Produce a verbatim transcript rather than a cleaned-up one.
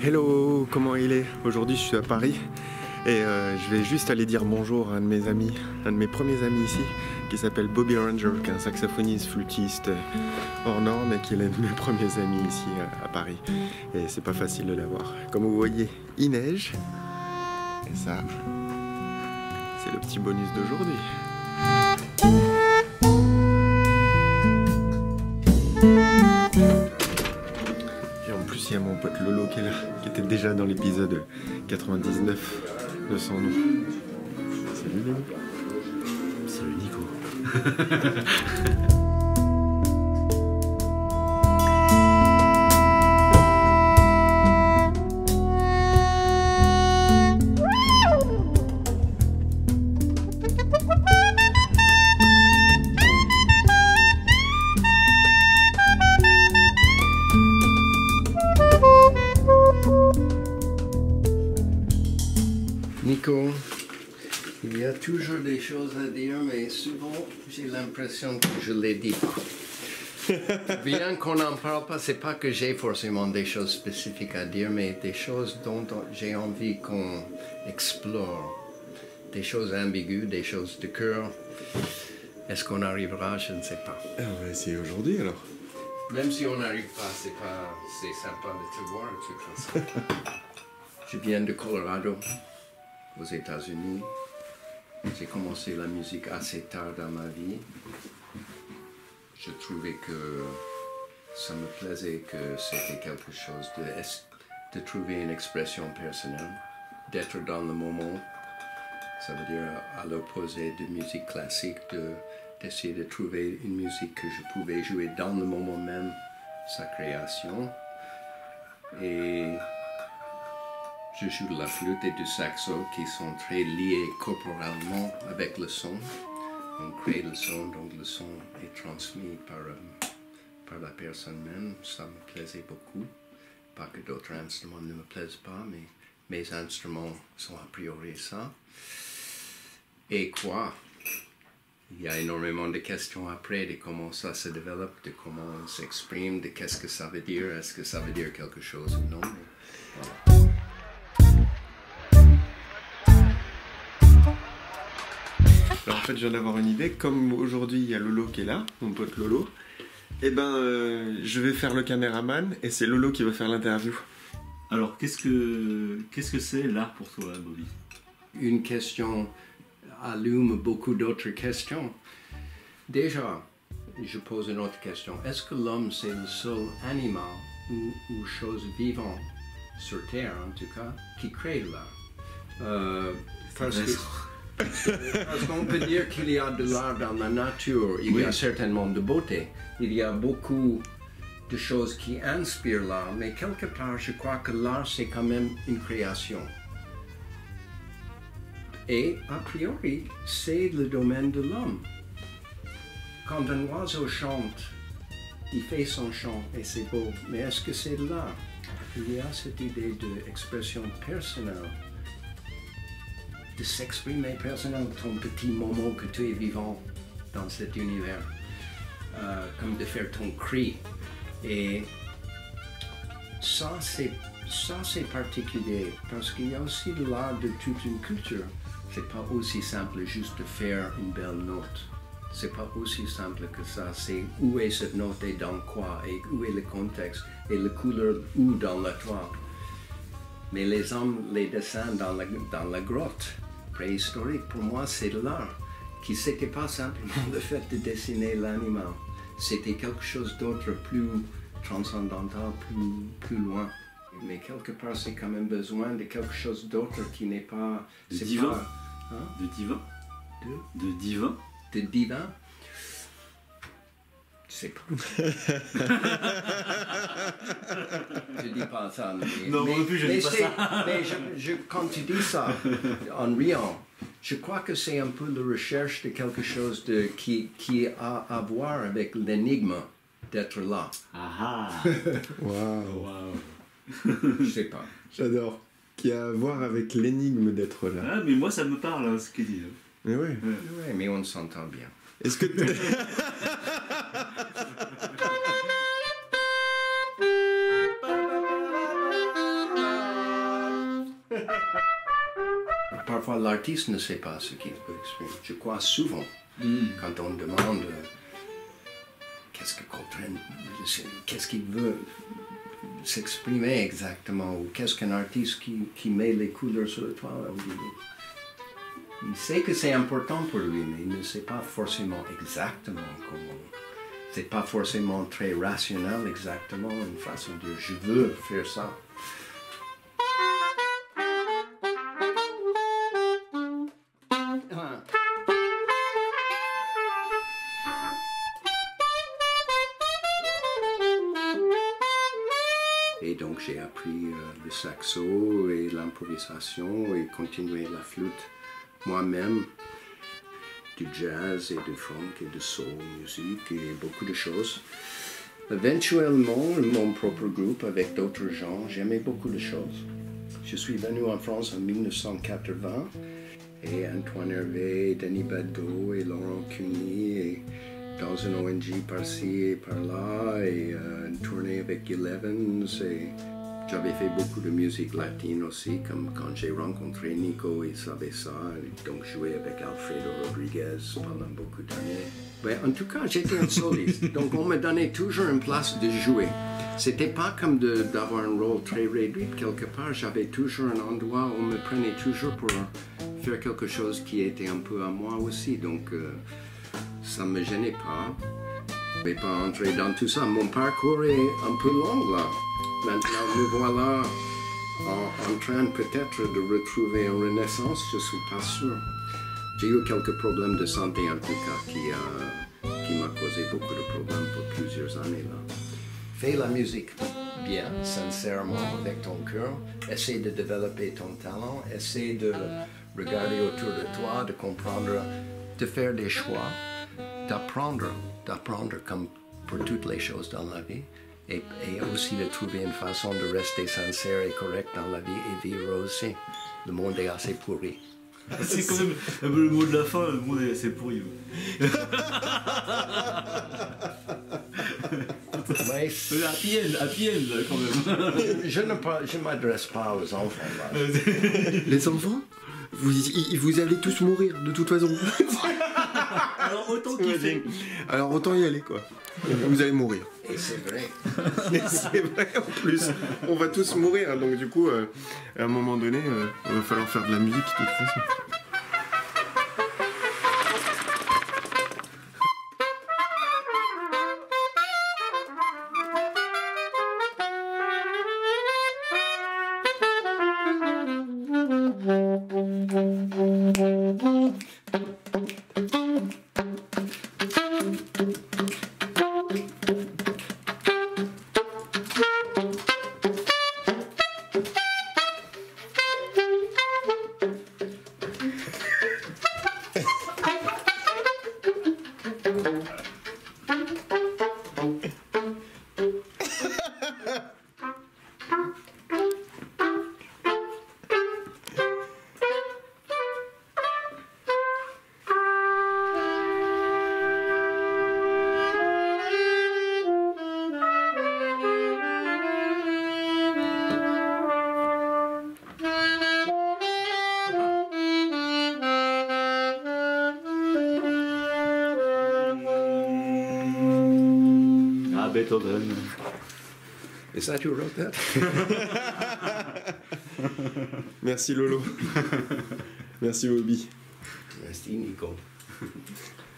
Hello, comment il est? Aujourd'hui je suis à Paris et euh, je vais juste aller dire bonjour à un de mes amis, un de mes premiers amis ici, qui s'appelle Bobby Ranger, qui est un saxophoniste, flûtiste hors norme et qui est l'un de mes premiers amis ici à, à Paris. Et c'est pas facile de l'avoir. Comme vous voyez, il neige. Et ça, c'est le petit bonus d'aujourd'hui. Il y a mon pote Lolo qui est là, qui était déjà dans l'épisode quatre-vingt-dix-neuf de son nom. Salut Lolo. Salut Nico. Nico, il y a toujours des choses à dire, mais souvent j'ai l'impression que je les dis pas. Bien qu'on n'en parle pas, c'est pas que j'ai forcément des choses spécifiques à dire, mais des choses dont j'ai envie qu'on explore. Des choses ambiguës, des choses de cœur. Est-ce qu'on arrivera? Je ne sais pas. On va essayer aujourd'hui alors. Même si on n'arrive pas, c'est pas, c'est sympa de te voir de toute façon. Je viens de Colorado, aux États-Unis. J'ai commencé la musique assez tard dans ma vie. Je trouvais que ça me plaisait, que c'était quelque chose de, de trouver une expression personnelle, d'être dans le moment. Ça veut dire à l'opposé de musique classique, de, d'essayer de trouver une musique que je pouvais jouer dans le moment même, sa création. Et je joue de la flûte et du saxo qui sont très liés corporellement avec le son. On crée le son, donc le son est transmis par, euh, par la personne même. Ça me plaisait beaucoup. Pas que d'autres instruments ne me plaisent pas, mais mes instruments sont a priori ça. Et quoi? Il y a énormément de questions après de comment ça se développe, de comment on s'exprime, de qu'est-ce que ça veut dire, est-ce que ça veut dire quelque chose ou non. Voilà. Alors en fait, je viens d'avoir une idée. Comme aujourd'hui, il y a Lolo qui est là, mon pote Lolo. Et ben, euh, je vais faire le caméraman et c'est Lolo qui va faire l'interview. Alors, qu'est-ce que qu'est-ce que c'est l'art pour toi, Bobby? Une question allume beaucoup d'autres questions. Déjà, je pose une autre question. Est-ce que l'homme, c'est le seul animal ou, ou chose vivante, sur Terre en tout cas, qui crée l'art? Euh, parce que... Parce qu'on peut dire qu'il y a de l'art dans la nature, il oui. y a certainement de beauté, il y a beaucoup de choses qui inspirent l'art, mais quelque part je crois que l'art c'est quand même une création. Et a priori, c'est le domaine de l'homme. Quand un oiseau chante, il fait son chant et c'est beau, mais est-ce que c'est de l'art? Il y a cette idée d'expression personnelle, de s'exprimer personnellement, ton petit moment que tu es vivant dans cet univers, euh, comme de faire ton cri. Et ça, c'est ça, c'est particulier, parce qu'il y a aussi de l'art de toute une culture. C'est pas aussi simple juste de faire une belle note. C'est pas aussi simple que ça. C'est où est cette note et dans quoi, et où est le contexte, et la couleur où dans la toile. Mais les hommes, les dessins dans la, dans la grotte préhistorique, pour moi, c'est de l'art. Qui c'était pas simplement le fait de dessiner l'animal. C'était quelque chose d'autre, plus transcendantal, plus, plus loin. Mais quelque part, c'est quand même besoin de quelque chose d'autre qui n'est pas... De divin. Pas, hein? De divin. De, de divin. De divin. Je sais pas. Je dis pas ça. Mais, non, mais, moi plus, je mais dis pas ça. Mais je, je, quand tu dis ça, en riant, je crois que c'est un peu la recherche de quelque chose de, qui, qui a à voir avec l'énigme d'être là. Ah ah. Waouh. Wow. Je sais pas. J'adore. Qui a à voir avec l'énigme d'être là. Ah, mais moi, ça me parle, hein, ce qu'il dit. Mais ouais. Ouais. Ouais, mais on s'entend bien. Est-ce que tu... Parfois, l'artiste ne sait pas ce qu'il veut exprimer. Je crois souvent, mm. quand on demande euh, qu'est-ce que Coltrane, qu'est-ce qu'il veut s'exprimer exactement, ou qu'est-ce qu'un artiste qui, qui met les couleurs sur le toit, on dit, il sait que c'est important pour lui, mais il ne sait pas forcément exactement comment. C'est pas forcément très rationnel exactement une façon de dire je veux faire ça. Et donc j'ai appris euh, le saxo et l'improvisation et continué la flûte moi-même, du jazz et du funk et de soul music et beaucoup de choses. Éventuellement, mon propre groupe avec d'autres gens, j'aimais beaucoup de choses. Je suis venu en France en mille neuf cent quatre-vingts et Antoine Hervé, Denis Badgo et Laurent Cuny et dans un O N G par-ci et par-là et euh, une tournée avec Gil Evans et j'avais fait beaucoup de musique latine aussi, comme quand j'ai rencontré Nico, il savait ça, et donc joué avec Alfredo Rodriguez pendant beaucoup d'années. Mais en tout cas, j'étais un soliste, donc on me donnait toujours une place de jouer. C'était pas comme d'avoir un rôle très réduit quelque part, j'avais toujours un endroit où on me prenait toujours pour faire quelque chose qui était un peu à moi aussi, donc euh, ça ne me gênait pas. Je ne vais pas entrer dans tout ça, mon parcours est un peu long là. Maintenant, nous voilà en, en train peut-être de retrouver une renaissance, je ne suis pas sûr. J'ai eu quelques problèmes de santé en tout cas qui, euh, qui m'a causé beaucoup de problèmes pour plusieurs années là. Fais la musique bien, sincèrement, avec ton cœur. Essaie de développer ton talent, essaie de regarder autour de toi, de comprendre, de faire des choix, d'apprendre, d'apprendre comme pour toutes les choses dans la vie. Et, et aussi de trouver une façon de rester sincère et correct dans la vie et vivre aussi. Le monde est assez pourri. C'est quand même un peu le mot de la fin, le monde est assez pourri. Mais happy end, happy end quand même. Je ne je m'adresse pas aux enfants là. Les enfants vous, vous allez tous mourir de toute façon. Alors autant kiffer. Alors autant y aller quoi. Vous allez mourir. Et c'est vrai. Et c'est vrai en plus. On va tous mourir. Donc du coup, euh, à un moment donné, euh, il va falloir faire de la musique de toute façon. Beethoven. Is that you wrote that? Merci Lolo. Merci Bobby. Merci Nico.